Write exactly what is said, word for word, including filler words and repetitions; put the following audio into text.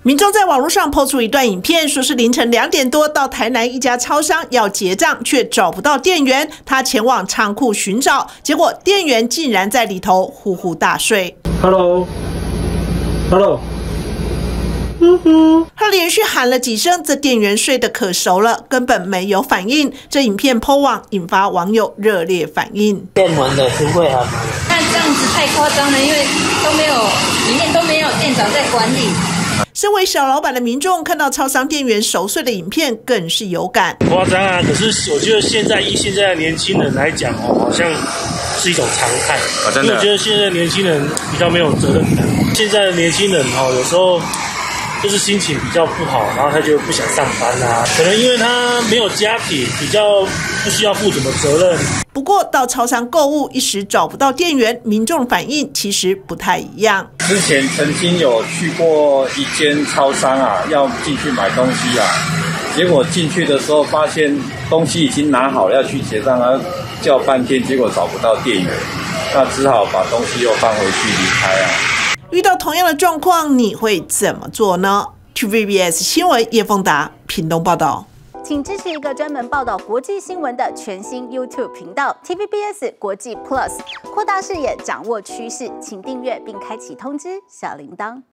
民众在网络上抛出一段影片，说是凌晨两点多到台南一家超商要结账，却找不到店员。他前往仓库寻找，结果店员竟然在里头呼呼大睡。 Hello，Hello。 嗯哼，他连续喊了几声，这店员睡得可熟了，根本没有反应。这影片 po 网，引发网友热烈反应。 店门的不会啊， 那这样子太夸张了，因为都没有，里面都没有店长在管理。 身为小老板的民众看到超商店员熟睡的影片，更是有感。 夸张啊！可是我觉得现在以现在的年轻人来讲哦，好像是一种常态。啊，真的。因为我觉得现在的年轻人比较没有责任感。现在的年轻人哦，有时候就是心情比较不好，然后他就不想上班啊。可能因为他没有家庭，比较不需要负什么责任。 不过到超商购物一时找不到店员，民众反应其实不太一样。 之前曾经有去过一间超商啊，要进去买东西啊，结果进去的时候发现东西已经拿好了要去结账啊，叫半天，结果找不到店员，那只好把东西又放回去离开啊。 遇到同样的状况，你会怎么做呢 ？T V B S 新闻叶凤达屏东报道。 请支持一个专门报道国际新闻的全新 YouTube 频道 T V B S 国际 Plus， 扩大视野，掌握趋势，请订阅并开启通知小铃铛。